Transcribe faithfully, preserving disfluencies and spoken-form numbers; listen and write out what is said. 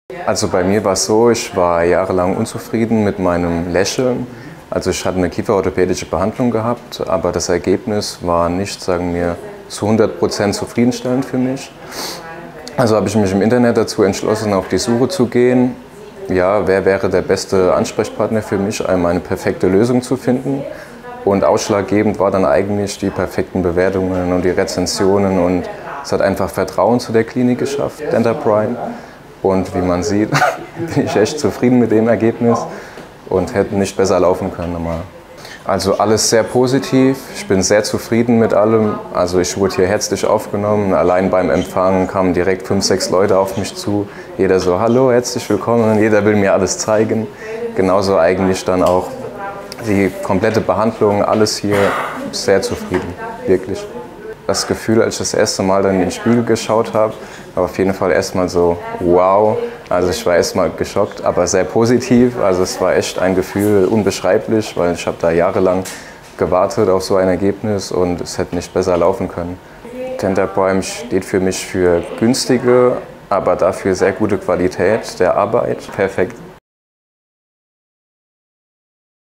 Also bei mir war es so, ich war jahrelang unzufrieden mit meinem Lächeln. Also ich hatte eine kieferorthopädische Behandlung gehabt, aber das Ergebnis war nicht, sagen wir, zu hundert Prozent zufriedenstellend für mich. Also habe ich mich im Internet dazu entschlossen, auf die Suche zu gehen. Ja, wer wäre der beste Ansprechpartner für mich, einmal eine perfekte Lösung zu finden. Und ausschlaggebend war dann eigentlich die perfekten Bewertungen und die Rezensionen. Und es hat einfach Vertrauen zu der Klinik geschafft, Dentaprime. Und wie man sieht, bin ich echt zufrieden mit dem Ergebnis und hätte nicht besser laufen können normal. Also alles sehr positiv, ich bin sehr zufrieden mit allem. Also ich wurde hier herzlich aufgenommen, allein beim Empfang kamen direkt fünf, sechs Leute auf mich zu. Jeder so, hallo, herzlich willkommen, jeder will mir alles zeigen. Genauso eigentlich dann auch die komplette Behandlung, alles hier, sehr zufrieden, wirklich. Das Gefühl, als ich das erste Mal dann in den Spiegel geschaut habe, war auf jeden Fall erstmal so, wow. Also ich war erstmal geschockt, aber sehr positiv. Also es war echt ein Gefühl unbeschreiblich, weil ich habe da jahrelang gewartet auf so ein Ergebnis und es hätte nicht besser laufen können. Dentaprime steht für mich für günstige, aber dafür sehr gute Qualität der Arbeit. Perfekt.